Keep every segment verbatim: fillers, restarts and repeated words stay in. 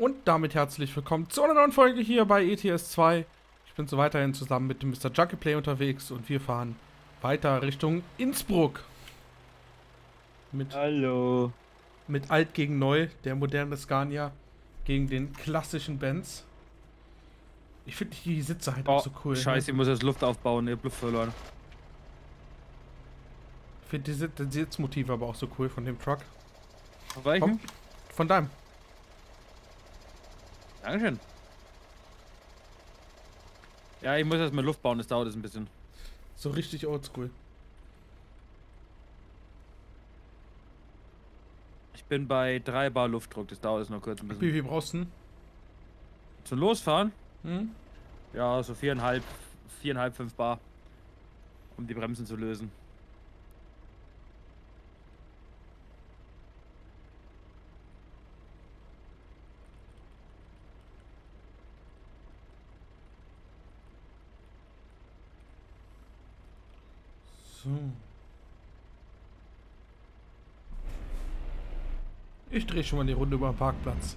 Und damit herzlich willkommen zu einer neuen Folge hier bei E T S zwei. Ich bin so weiterhin zusammen mit dem Mister Junkie unterwegs und wir fahren weiter Richtung Innsbruck. Mit, Hallo. mit Alt gegen Neu, der moderne Scania gegen den klassischen Benz. Ich finde die Sitze halt Oh, auch so cool. Scheiße, ich muss jetzt Luft aufbauen, ich hab Luft verloren. Ich finde die, Sitz die Sitzmotive aber auch so cool von dem Truck. Von welchem? Von, von deinem. Dankeschön. Ja, ich muss erst mal Luft bauen, das dauert jetzt ein bisschen. So richtig oldschool. Ich bin bei drei Bar Luftdruck, das dauert jetzt noch kurz ein bisschen. Wie viel brauchst du denn? Zum Losfahren? Hm? Ja, so viereinhalb, viereinhalb, fünf Bar. Um die Bremsen zu lösen. So. Ich drehe schon mal die Runde über den Parkplatz.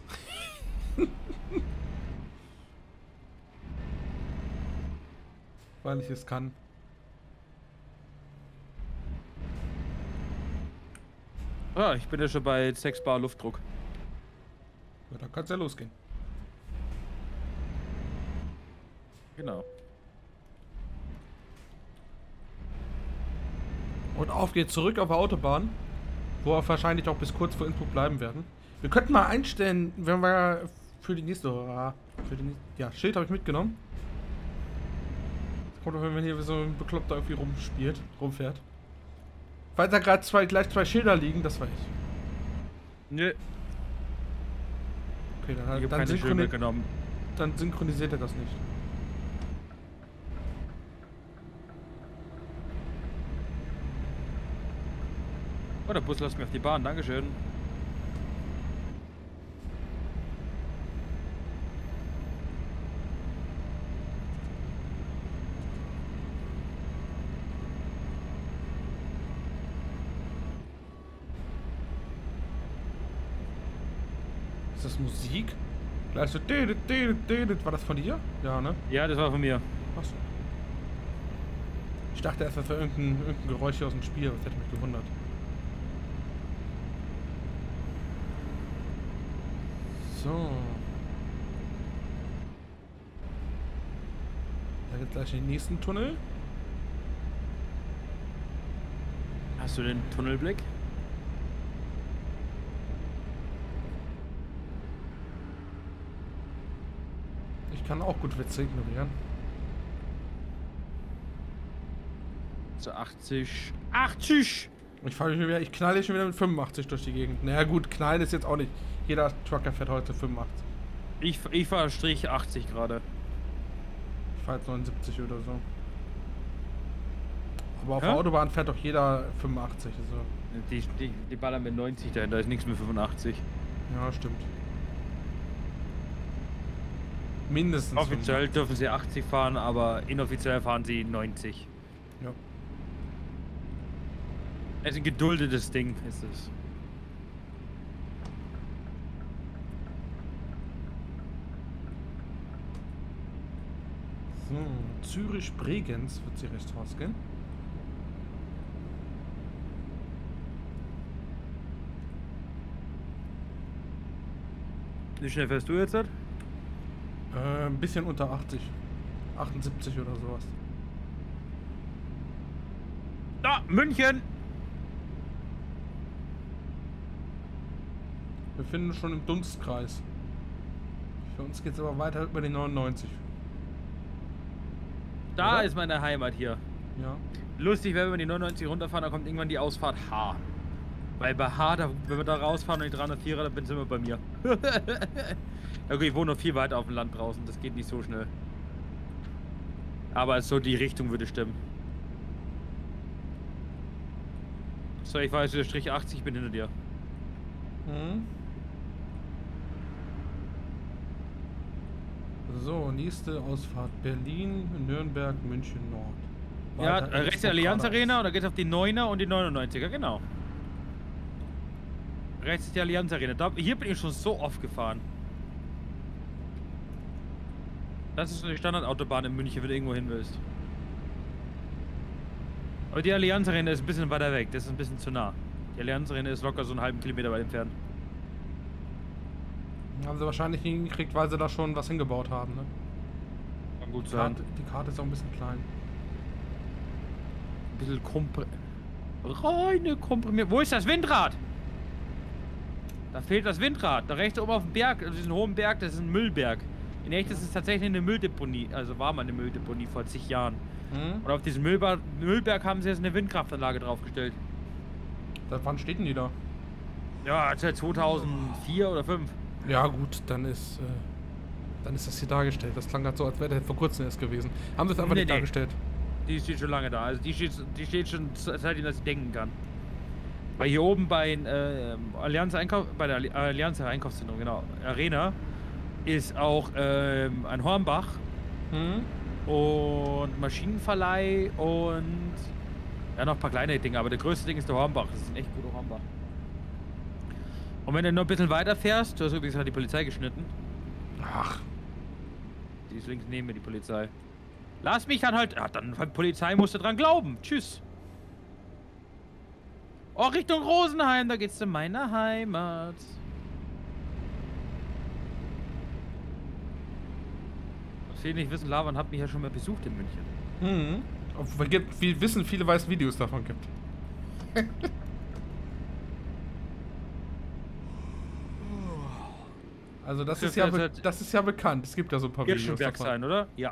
Weil ich es kann. Ah, ich bin ja schon bei sechs Bar Luftdruck. Ja, dann kann es ja losgehen. Genau. Und auf geht's zurück auf der Autobahn, wo wir wahrscheinlich auch bis kurz vor Innsbruck bleiben werden. Wir könnten mal einstellen, wenn wir für die nächste... Für die nächste ja, Schild habe ich mitgenommen. Das kommt doch, wenn man hier so ein Bekloppter irgendwie rumspielt, rumfährt. Weil da gerade zwei, gleich zwei Schilder liegen, das war ich. Nö. Okay, dann, Ich hab dann, keine Schilder synchroni mitgenommen. dann synchronisiert er das nicht. Oh, der Bus lässt mich auf die Bahn, dankeschön. Ist das Musik? Gleich so... War das von dir? Ja, ne? Ja, das war von mir. Achso. Ich dachte erst, das wäre irgendein, irgendein Geräusch hier aus dem Spiel. Das hätte mich gewundert. So. Da geht's gleich in den nächsten Tunnel. Hast du den Tunnelblick? Ich kann auch gut Witze ignorieren. So achtzig. achtzig! Ich, fahr mich wieder, ich knalle schon wieder mit fünfundachtzig durch die Gegend. Naja gut, knallen ist jetzt auch nicht. Jeder Trucker fährt heute fünfundachtzig. Ich, ich fahre Strich achtzig gerade. Ich fahre jetzt neunundsiebzig oder so. Aber auf Hä? der Autobahn fährt doch jeder fünfundachtzig. So. Die, die, die ballern mit neunzig dahin, da ist nichts mit fünfundachtzig. Ja, stimmt. Mindestens. Offiziell dürfen sie achtzig fahren, aber inoffiziell fahren sie neunzig. Ja. Es ist ein geduldetes Ding, ist es. So, Zürich-Bregenz wird sie rechts rausgehen. Wie schnell fährst du jetzt? Halt? Äh, ein bisschen unter achtzig. achtundsiebzig oder sowas. Da, München! Wir befinden uns schon im Dunstkreis. Für uns geht es aber weiter über die neunundneunzig. Da Oder? ist meine Heimat hier. Ja. Lustig, wenn wir die neunundneunzig runterfahren, dann kommt irgendwann die Ausfahrt H. Weil bei H, da, wenn wir da rausfahren und die dreihundertvierer, dann bin sind wir bei mir. Okay, ich wohne noch viel weiter auf dem Land draußen, das geht nicht so schnell. Aber so die Richtung würde stimmen. So, ich weiß, der Strich achtzig, ich bin hinter dir. Mhm. So, nächste Ausfahrt Berlin, Nürnberg, München, Nord. Ja, Weiter äh, rechts der Innsbruck Allianz Arena geradeaus. und da geht's auf die neuner und die neunundneunziger, genau. Rechts ist die Allianz Arena. Da, hier bin ich schon so oft gefahren. Das ist eine Standardautobahn in München, wenn du irgendwo hin willst. Aber die Allianz Arena ist ein bisschen weiter weg, das ist ein bisschen zu nah. Die Allianz Arena ist locker so einen halben Kilometer weit entfernt. Haben sie wahrscheinlich hingekriegt, weil sie da schon was hingebaut haben, ne? Kann gut Die sein. Karte, die Karte ist auch ein bisschen klein. Ein bisschen kompr... Reine komprimiert. Wo ist das Windrad? Da fehlt das Windrad. Da rechts oben auf dem Berg, also diesen hohen Berg, das ist ein Müllberg. In echt ist es tatsächlich eine Mülldeponie. Also war mal eine Mülldeponie vor zig Jahren. Hm? Und auf diesem Müllber Müllberg haben sie jetzt eine Windkraftanlage draufgestellt. Seit wann steht denn die da? Ja, seit zweitausendvier oder fünf. Ja gut, dann ist, äh, dann ist das hier dargestellt. Das klang gerade so, als wäre der vor kurzem erst gewesen. Haben sie es einfach Nee, nicht nee. dargestellt? Die steht schon lange da. Also die steht, die steht schon seitdem, dass ich denken kann. Weil hier oben bei äh, Allianz Einkauf, bei der Allianz Einkaufszentrum, genau, Arena, ist auch ähm, ein Hornbach Hm? und Maschinenverleih und ja noch ein paar kleine Dinge, aber der größte Ding ist der Hornbach. Das ist ein echt guter Hornbach. Und wenn du noch ein bisschen weiter fährst, du hast übrigens halt die Polizei geschnitten. Ach, Die ist links neben mir, die Polizei. Lass mich dann halt. Ja, dann Polizei musst du dran glauben. Tschüss. Oh, Richtung Rosenheim, da geht's zu meiner Heimat. Was viele nicht wissen, Lavan hat mich ja schon mal besucht in München. hm. Obwohl, gibt, wir wissen, viele weißen Videos davon gibt. Also das Das ist ja, ist be halt- das ist ja bekannt. Es gibt ja so ein paar Videos Hirschenberg davon. sein, oder? Ja.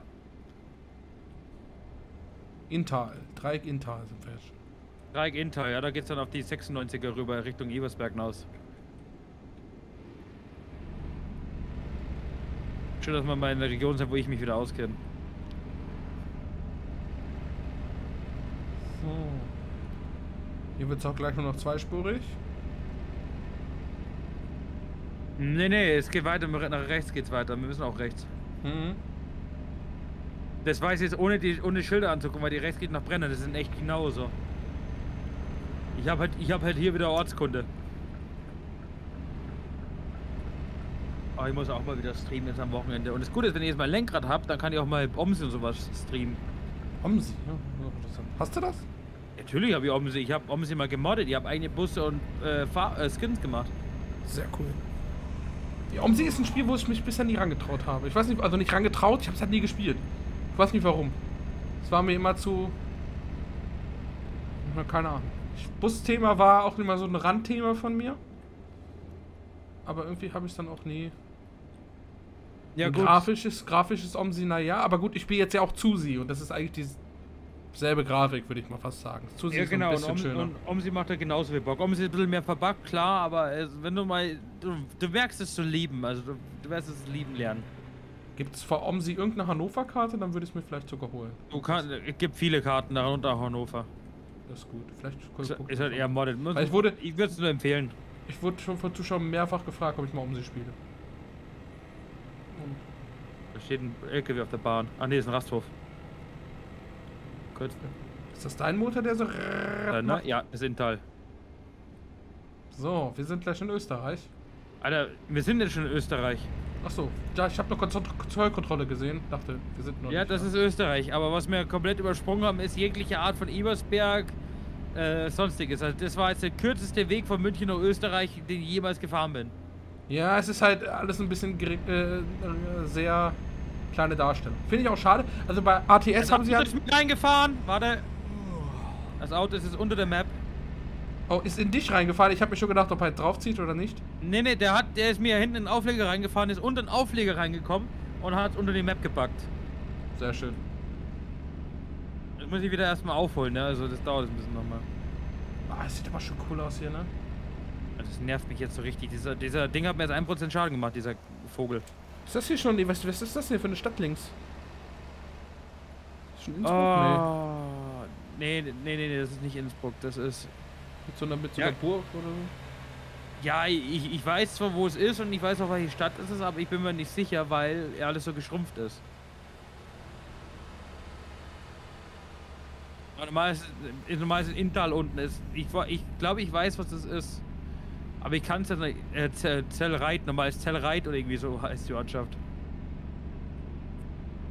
Inntal, Dreieck Inntal sind wir jetzt. Dreieck Inter, ja, da geht's dann auf die sechsundneunziger rüber, Richtung Ebersberg hinaus. Schön, dass wir mal in der Region sind, wo ich mich wieder auskenne. So. Hier wird es auch gleich nur noch zweispurig. Nee, nee, es geht weiter, nach rechts geht's weiter, wir müssen auch rechts. Mhm. Das weiß ich jetzt ohne die ohne Schilder anzugucken, weil die rechts geht nach Brenner, das sind echt genauso. Ich habe halt, ich habe halt hier wieder Ortskunde. Aber ich muss auch mal wieder streamen jetzt am Wochenende. Und das Gute ist, wenn ich jetzt mal ein Lenkrad habe, dann kann ich auch mal Omsi und sowas streamen. Omsi, ja, ja, interessant. Hast du das? Natürlich habe ich Omsi, ich habe Omsi mal gemoddet, ich habe eigene Busse und äh, Fahr äh, Skins gemacht. Sehr cool. Die Omsi ist ein Spiel, wo ich mich bisher nie rangetraut habe. Ich weiß nicht, also nicht rangetraut, ich habe es halt nie gespielt. Ich weiß nicht warum. Es war mir immer zu... Na, keine Ahnung. Busthema war auch immer so ein Randthema von mir. Aber irgendwie habe ich es dann auch nie... Ja, Und gut. Grafisches, grafisches Omsi, naja, aber gut, ich spiele jetzt ja auch Zusi und das ist eigentlich dieselbe Grafik, würde ich mal fast sagen. Zusi Ja, ist genau, so ein und, bisschen Om, schöner. und Omsi macht da genauso viel Bock. Omsi ist ein bisschen mehr verbuggt, klar, aber äh, wenn du mal. Du, du merkst es zu lieben, also du, du wirst es lieben lernen. Gibt es vor Omsi irgendeine Hannover-Karte, dann würde ich es mir vielleicht sogar holen. Du kannst, es gibt viele Karten, darunter auch Hannover. Das ist gut. Vielleicht Ist, ist halt eher modded. Muss- Weil ich wurde- ich würde es nur empfehlen. Ich wurde schon von Zuschauern mehrfach gefragt, ob ich mal Omsi spiele. Und Da steht ein L K W auf der Bahn. Ah ne, ist ein Rasthof. Gut. ist das dein Motor, der so Äh, ne? Ja, ist Intal. So, wir sind gleich in Österreich. Alter, wir sind jetzt schon in Österreich. Achso, ja, ich habe noch Kontro- Zollkontrolle gesehen. Dachte, wir sind noch Ja, nicht das da. ist Österreich. Aber was wir komplett übersprungen haben, ist jegliche Art von Ebersberg, äh, sonstiges. Also das war jetzt der kürzeste Weg von München nach Österreich, den ich jemals gefahren bin. Ja, es ist halt alles ein bisschen gering, äh, äh, sehr kleine Darstellung. Finde ich auch schade. Also bei A T S Das haben sie Auto halt... ist mit reingefahren. Warte. Das Auto ist jetzt unter der Map. Oh, ist in dich reingefahren. Ich habe mir schon gedacht, ob er halt draufzieht oder nicht. Nee, nee, der hat, der ist mir hinten in den Aufleger reingefahren, ist unter den Aufleger reingekommen und hat unter die Map gepackt. Sehr schön. Das muss ich wieder erstmal aufholen, ne? Also das dauert ein bisschen nochmal. Ah, es sieht aber schon cool aus hier, ne? Das nervt mich jetzt so richtig. Dieser, dieser Ding hat mir jetzt ein Prozent Schaden gemacht, dieser Vogel. Ist das hier schon... Was, was ist das hier für eine Stadt links? Ist schon Innsbruck? Oh, nee. Nee, nee, nee, nee, das ist nicht Innsbruck. Das ist... Nee. Mit so einer, mit so Ja. einer Burg oder so? Ja, ich, ich weiß zwar, wo es ist und ich weiß auch, welche Stadt es ist, aber ich bin mir nicht sicher, weil alles so geschrumpft ist. Aber normal ist, ist, normal ist Inntal unten. Ist, ich wa- ich glaube, ich weiß, was das ist. Aber ich kann es ja nicht. Äh, Zell- Zellreit, normal ist Zellreit oder irgendwie so heißt die Ortschaft.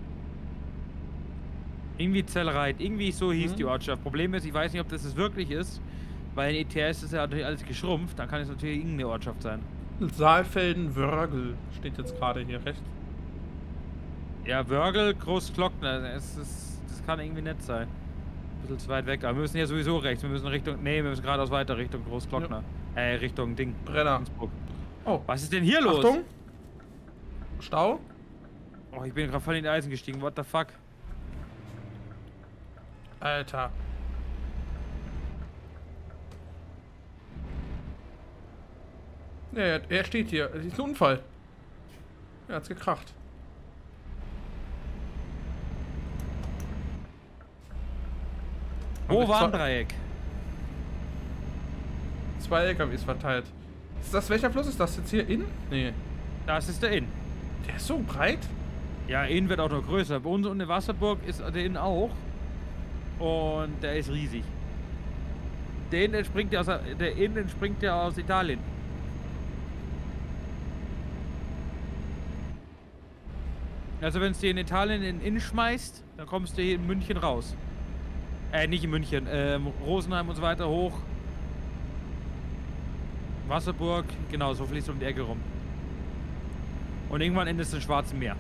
Irgendwie Zellreit, irgendwie so hieß Mhm. die Ortschaft. Problem ist, ich weiß nicht, ob das es wirklich ist, weil in E T S ist ja natürlich alles geschrumpft, dann kann es natürlich irgendeine Ortschaft sein. Saalfelden-Wörgl steht jetzt gerade hier rechts. Ja, Wörgl, Großglockner, es ist, das kann irgendwie nett sein. Ein bisschen zu weit weg, aber wir müssen ja sowieso rechts, wir müssen Richtung, nee, wir müssen geradeaus weiter Richtung Großglockner. Ja. Äh, Richtung Ding. Brenner. Innsbruck. Oh. Was ist denn hier los? Achtung. Stau. Oh, ich bin gerade voll in die Eisen gestiegen, what the fuck? Alter. Ja, er- er steht hier. Es ist ein Unfall. Er hat's gekracht. Wo Und war ein zwei- Dreieck? Zwei L K Ws verteilt. Ist das, welcher Fluss ist das jetzt hier? In? Nee. Das ist der Inn. Der ist so breit? Ja, Inn wird auch noch größer. Bei uns in der Wasserburg ist der Inn auch. Und der ist riesig. Der Inn entspringt ja aus, der Inn entspringt ja aus Italien. Also wenn es dir in Italien in den Inn schmeißt, dann kommst du hier in München raus. Äh, nicht in München, ähm, Rosenheim und so weiter hoch. Wasserburg, genau, so fließt um die Ecke rum. Und irgendwann endet es im Schwarzen Meer.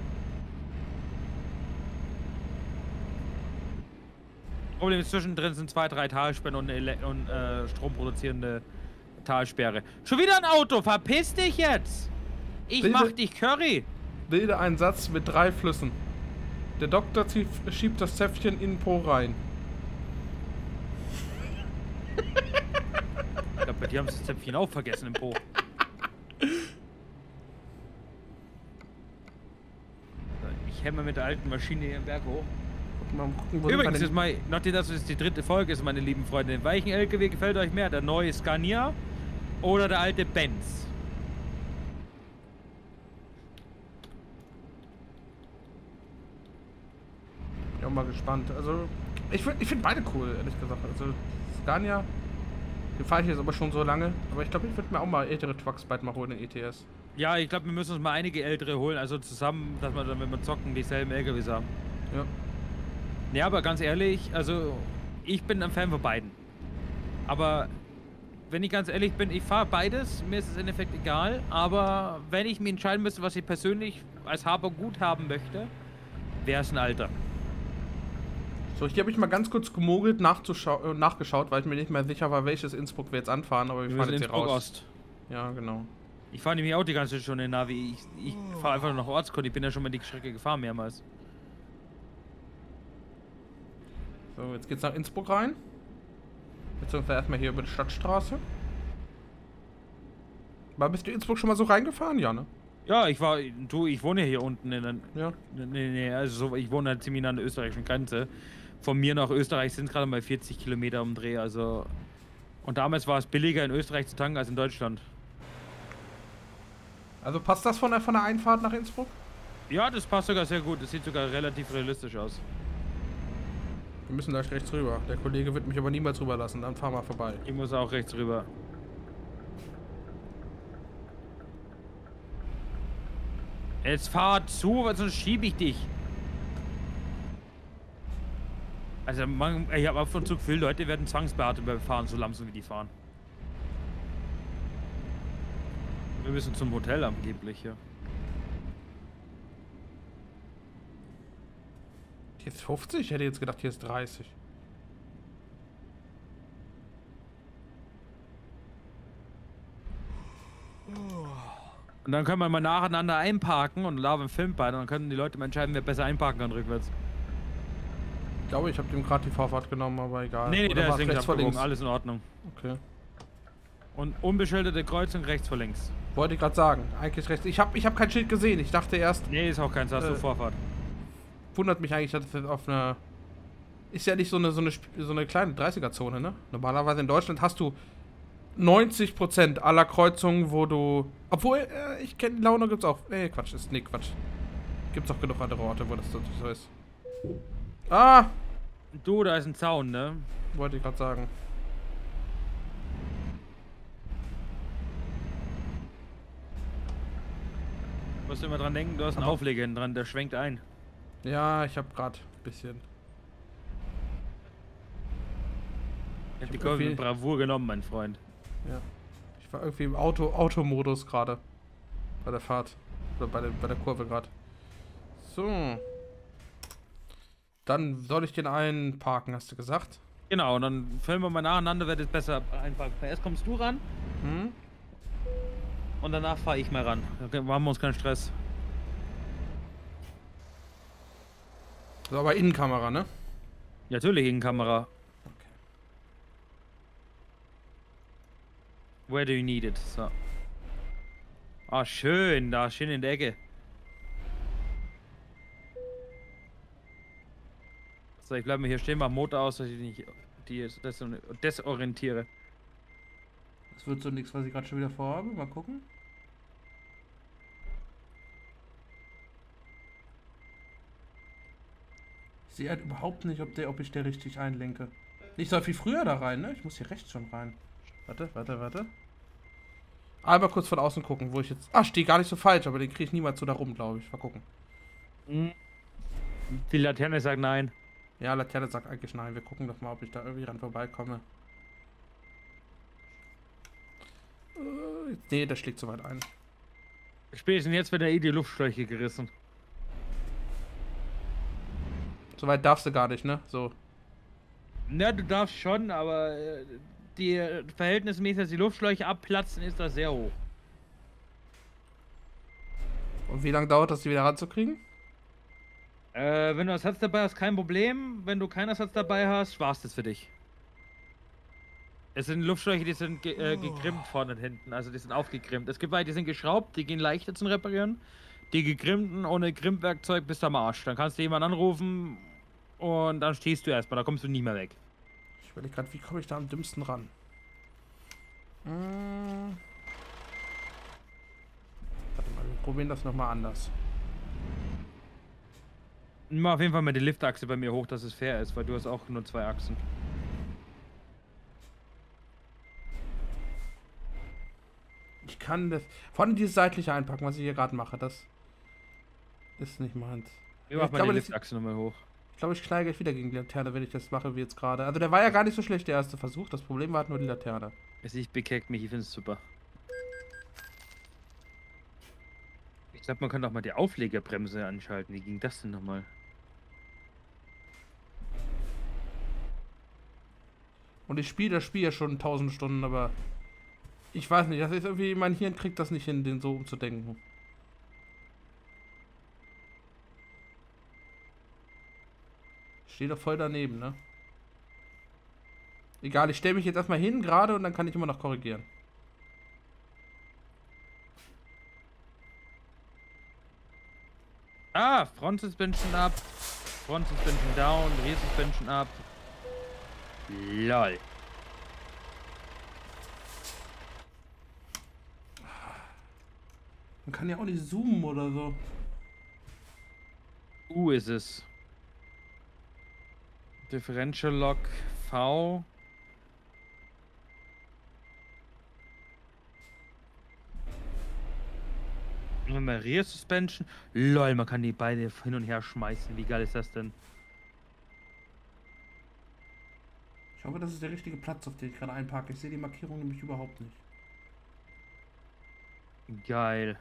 Problem ist, zwischendrin sind zwei, drei Talsperren und, eine Ele- und äh, stromproduzierende Talsperre. Schon wieder ein Auto, verpiss dich jetzt! Ich Bitte? mach dich Curry! Bilde einen Satz mit drei Flüssen. Der Doktor zieht, schiebt das Zäpfchen in den Po rein. Ich glaube, bei dir haben sie das Zäpfchen auch vergessen im Po. Ich hämme mit der alten Maschine hier im Berg hoch. Mal gucken, wo sind Übrigens, meine- ist mal, nachdem das jetzt die dritte Folge ist, meine lieben Freunde, welchen L K W gefällt euch mehr? Der neue Scania oder der alte Benz? Ich bin auch mal gespannt. Also, ich, find- ich finde beide cool, ehrlich gesagt. Also, Scania, den fahre ich jetzt aber schon so lange. Aber ich glaube, ich würde mir auch mal ältere Trucks bald mal holen in E T S. Ja, ich glaube, wir müssen uns mal einige ältere holen, also zusammen, dass wir dann, wenn wir zocken, dieselben L K Ws haben. Ja. Ja, aber ganz ehrlich, also ich bin ein Fan von beiden. Aber wenn ich ganz ehrlich bin, ich fahre beides, mir ist es im Endeffekt egal. Aber wenn ich mich entscheiden müsste, was ich persönlich als Haber gut haben möchte, wäre es ein Alter. So, hier habe ich mal ganz kurz gemogelt, nachzuschau- äh, nachgeschaut, weil ich mir nicht mehr sicher war, welches Innsbruck wir jetzt anfahren. Aber wir, Wir fahren müssen jetzt in hier raus. Ost. Ja, genau. Ich fahre nämlich auch die ganze Stunde in Navi. Ich, ich fahre einfach nur nach Ortskunde. Ich bin ja schon mal die Strecke gefahren mehrmals. So, jetzt geht's nach Innsbruck rein. Beziehungsweise erstmal hier über die Stadtstraße. War bist du in Innsbruck schon mal so reingefahren? Ja, ne? Ja, ich war, du, ich wohne ja hier unten in der, Ja. nee, nee, also so, ich wohne halt ziemlich nah an der österreichischen Grenze. Von mir nach Österreich sind gerade mal vierzig Kilometer um Dreh, also. Und damals war es billiger in Österreich zu tanken als in Deutschland. Also passt das von der, von der Einfahrt nach Innsbruck? Ja, das passt sogar sehr gut. Das sieht sogar relativ realistisch aus. Wir müssen gleich rechts rüber. Der Kollege wird mich aber niemals rüberlassen. Dann fahren wir vorbei. Ich muss auch rechts rüber. Jetzt fahr zu, weil sonst schiebe ich dich. Also, man, ich habe ab und zu Gefühl, Leute werden zwangsbeatmet beim Fahren, so langsam wie die fahren. Wir müssen zum Hotel angeblich, ja. Hier ist fünfzig? Ich hätte jetzt gedacht, hier ist dreißig. Und dann können wir mal nacheinander einparken und laufen Film bei, und dann können die Leute mal entscheiden, wer besser einparken kann rückwärts. Ich glaube, ich habe dem gerade die Vorfahrt genommen, aber egal. Nee, nee, Oder der war's ist links rechts vor abgebogen, links? alles in Ordnung. Okay. Und unbeschilderte Kreuzung rechts vor links. Wollte ich gerade sagen. Eigentlich rechts. Ich habe ich hab kein Schild gesehen. Ich dachte erst, Nee, ist auch keins, hast du Äh, Vorfahrt. wundert mich eigentlich, dass es auf einer... Ist ja nicht so eine, so eine, Sp- so eine kleine dreißiger-Zone, ne? Normalerweise in Deutschland hast du neunzig Prozent aller Kreuzungen, wo du... Obwohl, äh, ich kenne Laune gibt's auch... Nee, Quatsch. Ist, nee, Quatsch. Gibt's auch genug andere Orte, wo das so, so ist. Ah! Du, da ist ein Zaun, ne? Wollte ich gerade sagen. Du musst immer dran denken, du hast einen Aber- Aufleger hinten dran, der schwenkt ein. Ja, ich habe gerade ein bisschen... Ich hab die Kurve mit Bravour genommen, mein Freund. Ja. Ich war irgendwie im Auto, Automodus gerade. Bei der Fahrt. Oder bei der, bei der Kurve gerade. So. Dann soll ich den einen parken, hast du gesagt? Genau, und dann füllen wir mal nacheinander, wird es besser einparken. Erst kommst du ran. Hm? Und danach fahre ich mal ran. Da haben wir uns keinen Stress. So, aber Innenkamera, ne? Natürlich in Kamera. Okay. Where do you need it? So. Ah, schön, da schön in der Ecke. So, ich bleibe mal hier stehen, mach Motor aus, dass ich nicht die des desorientiere. Das wird so nichts, was ich gerade schon wieder vorhabe. Mal gucken. Ich sehe halt überhaupt nicht, ob, der, ob ich der richtig einlenke. Ich soll viel früher da rein, ne? Ich muss hier rechts schon rein. Warte, warte, warte. Einmal kurz von außen gucken, wo ich jetzt... Ah, stehe gar nicht so falsch, aber den kriege ich niemals so da rum, glaube ich. Mal gucken. Die Laterne sagt nein. Ja, Laterne sagt eigentlich nein. Wir gucken doch mal, ob ich da irgendwie ran vorbeikomme. Äh, nee, der schlägt zu weit ein. Spätestens jetzt wird der eh die Luftschläuche gerissen. So weit darfst du gar nicht, ne? So. Na, du darfst schon, aber äh, die äh, verhältnismäßig, dass die Luftschläuche abplatzen, ist das sehr hoch. Und wie lange dauert das, die wieder ranzukriegen? Äh, wenn du Ersatz dabei hast, kein Problem. Wenn du keinen Ersatz dabei hast, war's das für dich. Es sind Luftschläuche, die sind ge äh, gegrimmt vorne und hinten, also die sind aufgegrimmt. Es gibt welche, die sind geschraubt, die gehen leichter zum Reparieren. Die gegrimmten ohne Grimmwerkzeug bist du am Arsch. Dann kannst du jemanden anrufen und dann stehst du erstmal, da kommst du nie mehr weg. Ich überlege gerade, wie komme ich da am dümmsten ran? Hm. Warte mal, wir probieren das nochmal anders. Mach auf jeden Fall mal die Liftachse bei mir hoch, dass es fair ist, weil du hast auch nur zwei Achsen. Ich kann das... Vor allem dieses seitliche Einpacken, was ich hier gerade mache, das ist nicht meins. Wir machen mal die Liftachse nochmal hoch. Ich glaube, ich knall gleich wieder gegen die Laterne, wenn ich das mache wie jetzt gerade. Also der war ja gar nicht so schlecht, der erste Versuch. Das Problem war halt nur die Laterne. Es nicht bekeckt mich, ich finde es super. Ich glaube, man kann doch mal die Auflegerbremse anschalten. Wie ging das denn nochmal? Und ich spiele das Spiel ja schon tausend Stunden, aber ich weiß nicht, das ist irgendwie, mein Hirn kriegt das nicht hin, den so umzudenken. Ich stehe doch voll daneben, ne? Egal, ich stelle mich jetzt erstmal hin gerade und dann kann ich immer noch korrigieren. Ah, Front Suspension ab, Front Suspension down, Rear Suspension ab. Lol. Man kann ja auch nicht zoomen oder so. U ist es. Differential Lock V. Rear Suspension. Lol, man kann die beide hin und her schmeißen. Wie geil ist das denn? Ich hoffe, das ist der richtige Platz, auf den ich gerade einparke. Ich sehe die Markierung nämlich überhaupt nicht. Geil.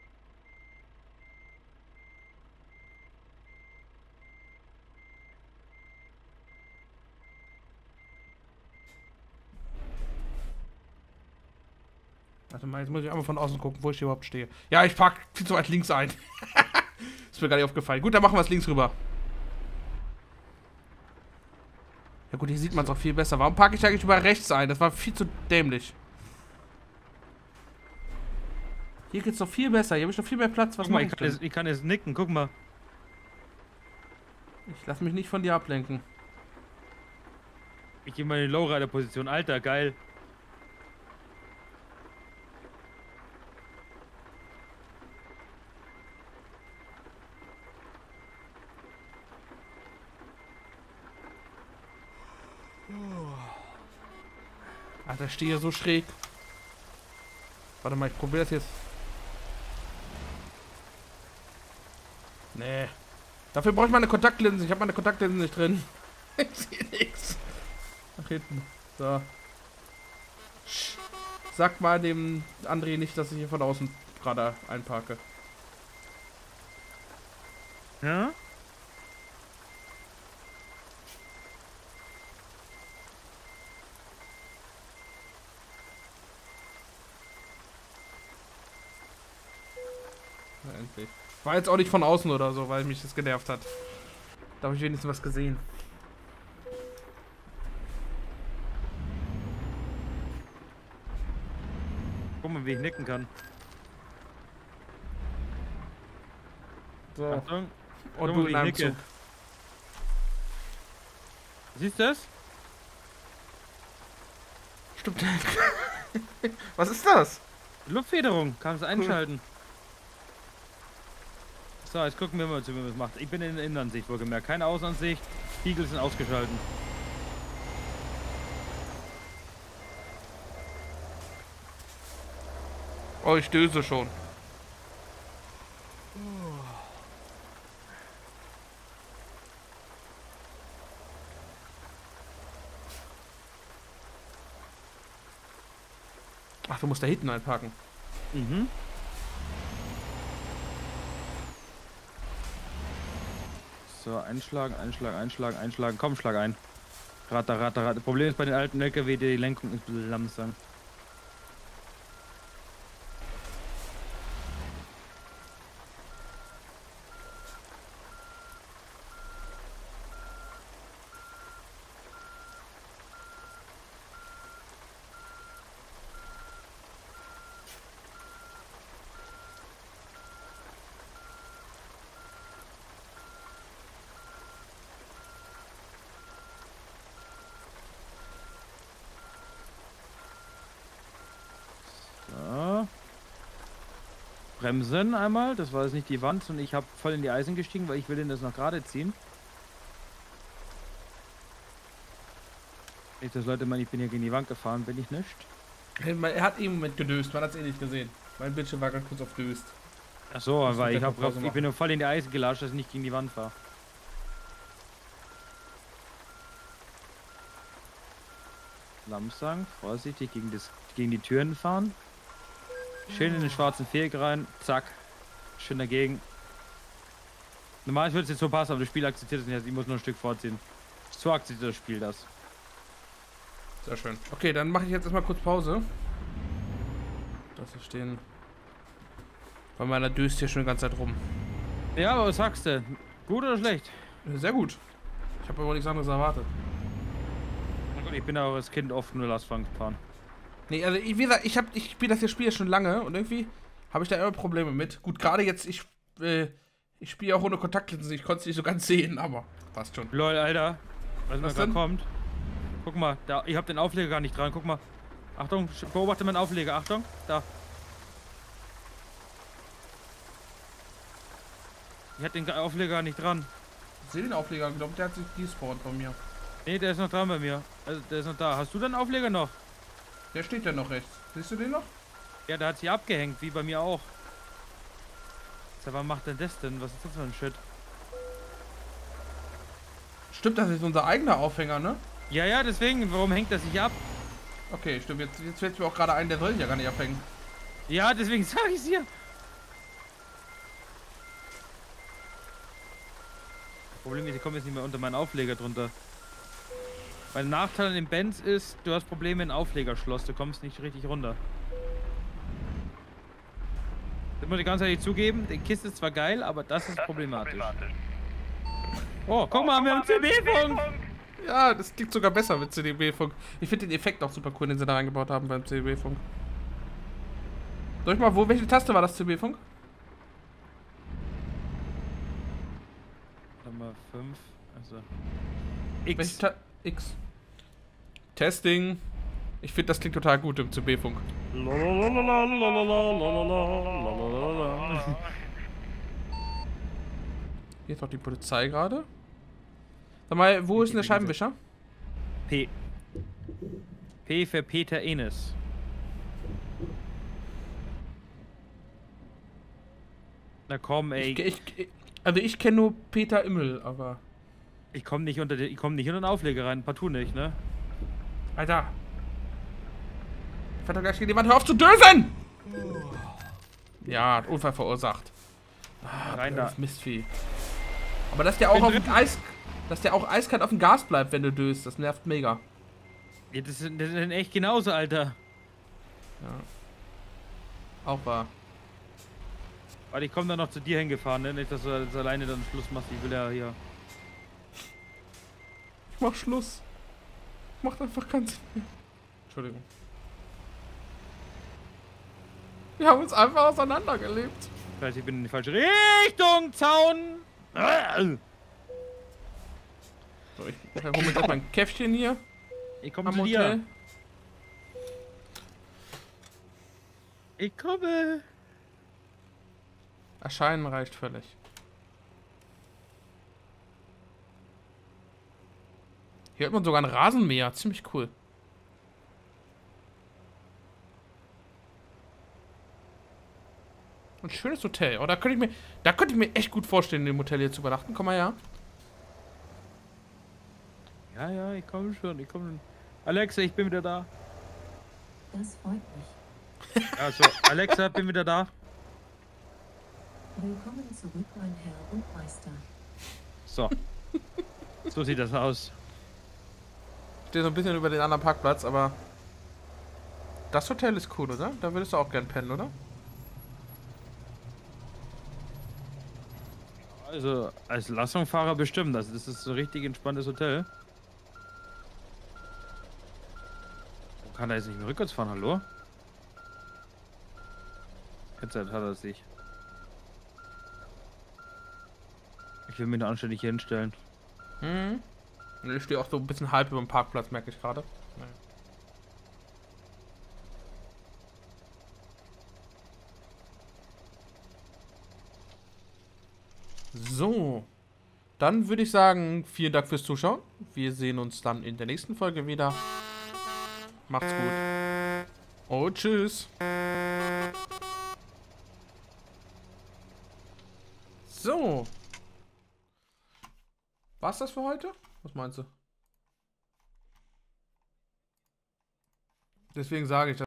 Warte mal, jetzt muss ich einmal von außen gucken, wo ich hier überhaupt stehe. Ja, ich park viel zu weit links ein. Ist mir gar nicht aufgefallen. Gut, dann machen wir es links rüber. Ja gut, hier sieht man es auch viel besser. Warum parke ich eigentlich über rechts ein? Das war viel zu dämlich. Hier geht's doch viel besser. Hier habe ich doch viel mehr Platz. Was Guck mal, mach ich, ich, kann jetzt, ich kann jetzt nicken. Guck mal. ich lass mich nicht von dir ablenken. Ich gehe mal in die Lowrider-Position. Alter, geil. Alter, ich stehe hier so schräg. Warte mal, ich probiere das jetzt. Nee. Dafür brauche ich meine Kontaktlinsen. Ich habe meine Kontaktlinsen nicht drin. Ich sehe nichts. Nach hinten. So. Sag mal dem André nicht, dass ich hier von außen gerade einparke. Ja? Ja, endlich. War jetzt auch nicht von außen oder so, weil mich das genervt hat. Da habe ich wenigstens was gesehen. Guck mal, wie ich nicken kann. So. Achtung. Und Guck du mal, wie in ich einem nicke. Zug. Siehst du das? Stimmt. Was ist das? Luftfederung, kannst du einschalten. So, jetzt gucken wir mal, wie man das macht. Ich bin in der Innenansicht, wohlgemerkt. Keine Außenansicht. Spiegel sind ausgeschalten. Oh, ich döse schon. Ach, du musst da hinten einparken. Mhm. So, einschlagen, einschlagen, einschlagen, einschlagen. Komm, schlag ein. Ratter, ratter, ratter. Problem ist bei den alten L K W, die Lenkung ist ein bisschen langsam. So. Bremsen einmal, das war jetzt nicht die Wand und ich habe voll in die Eisen gestiegen, weil ich will den das noch gerade ziehen. Nicht, dass Leute meinen, ich bin hier gegen die Wand gefahren, bin ich nicht. Er hat eben mit gedöst, man hat es eh nicht gesehen. Mein Bildschirm war ganz kurz auf döst. Ach so, Das weil wird ich, hab, Pause ich machen. bin nur voll in die Eisen gelatscht, dass ich nicht gegen die Wand fahre. Langsam, vorsichtig gegen, das, gegen die Türen fahren. Schön in den schwarzen Viereck rein, zack. Schön dagegen. Normal würde es jetzt so passen, aber das Spiel akzeptiert es nicht, also ich muss nur ein Stück vorziehen. So akzeptiert das Spiel das. Sehr schön. Okay, dann mache ich jetzt erstmal kurz Pause. Das hier stehen. Weil meiner döst hier schon die ganze Zeit rum. Ja, aber was sagst du? Gut oder schlecht? Sehr gut. Ich habe aber nichts anderes erwartet. Na gut, ich bin auch als Kind oft nur Lastwagen gefahren. Nee, also ich, wie gesagt, ich, hab, ich spiele das hier Spiel schon lange und irgendwie habe ich da immer Probleme mit. Gut, gerade jetzt, ich, äh, ich spiele auch ohne Kontaktlinsen, ich konnte es nicht so ganz sehen, aber passt schon. Lol, Alter. Was, Was da denn? kommt. Guck mal, da, ich hab den Aufleger gar nicht dran. Guck mal. Achtung, sch- beobachte meinen Aufleger. Achtung, da. Ich hab den Aufleger gar nicht dran. Ich sehe den Aufleger, glaube der hat sich despawned bei mir. Nee, der ist noch dran bei mir. Also, der ist noch da. Hast du den Aufleger noch? Der steht ja noch rechts. Siehst du den noch? Ja, der hat sich abgehängt, wie bei mir auch. Sag, was macht denn das denn? Was ist das für ein Shit? Stimmt, das ist unser eigener Aufhänger, ne? Ja, ja, deswegen. Warum hängt das sich ab? Okay, stimmt. Jetzt, jetzt fällt mir auch gerade ein, der soll ja gar nicht abhängen. Ja, deswegen sag ich's hier. Problem ist, ich komme jetzt nicht mehr unter meinen Aufleger drunter. Weil der Nachteil an dem Benz ist, du hast Probleme in Auflegerschloss, du kommst nicht richtig runter. Das muss ich ganz ehrlich zugeben, die Kiste ist zwar geil, aber das ist Das problematisch. ist problematisch. Oh, guck mal, wir haben C B-Funk! Ja, das klingt sogar besser mit C D B-Funk. Ich finde den Effekt auch super cool, den sie da reingebaut haben beim C D B-Funk. Soll ich mal, wo, welche Taste war das C D B-Funk? Nummer fünf, also... Welche X. Ta X. Testing. Ich finde, das klingt total gut im C D B-Funk. Hier ist doch die Polizei gerade. Sag mal, wo ist denn der Scheibenwischer? P. P für Peter Enes. Na komm, ey. Ich, ich, also ich kenne nur Peter Immel, aber... Ich komme nicht unter den, ich komm nicht unter den Aufleger rein, partout nicht, ne? Alter. Ich werde doch gleich gegen die Wand. Hör auf zu dösen! Ja, hat Unfall verursacht. Ah, Rein da. Mistvieh. Aber dass der auch auf dem Eis... Dass der auch eiskalt auf dem Gas bleibt, wenn du döst, das nervt mega. Ja, das ist, das ist echt genauso, Alter. Ja. Auch wahr. Warte, ich komme dann noch zu dir hingefahren, ne? Nicht, dass du jetzt alleine dann Schluss machst. Ich will ja hier. Ich mach Schluss. Macht einfach keinen Sinn mehr. Entschuldigung. Wir haben uns einfach auseinandergelebt. Ich weiß, ich bin in die falsche Richtung, Zaun! So, ich hole mir jetzt mal ein Käffchen hier. Ich komme am zu Hotel. dir. Ich komme. Erscheinen reicht völlig. Hier hört man sogar einen Rasenmäher. Ziemlich cool. Ein schönes Hotel. Oh, da könnte ich mir, da könnte ich mir echt gut vorstellen, in dem Hotel hier zu übernachten. Komm mal her. Ja, ja, ich komme schon, ich komme schon. Alexa, ich bin wieder da. Das freut mich. Also, Alexa, bin wieder da. Willkommen zurück, mein Herr und Meister. So. So sieht das aus. Ich stehe so ein bisschen über den anderen Parkplatz, aber das Hotel ist cool, oder? Da würdest du auch gern pennen, oder? Also, als Lastwagenfahrer bestimmt. Also, das ist so ein richtig entspanntes Hotel. Warum kann er jetzt nicht mehr rückwärts fahren? Hallo? Jetzt hat er sich. Ich will mich da anständig hier hinstellen. Mhm. Und ich stehe auch so ein bisschen halb über dem Parkplatz, merke ich gerade. Naja. So. Dann würde ich sagen, vielen Dank fürs Zuschauen. Wir sehen uns dann in der nächsten Folge wieder. Macht's gut. Und tschüss. So. War's das für heute? Was meinst du? Deswegen sage ich das.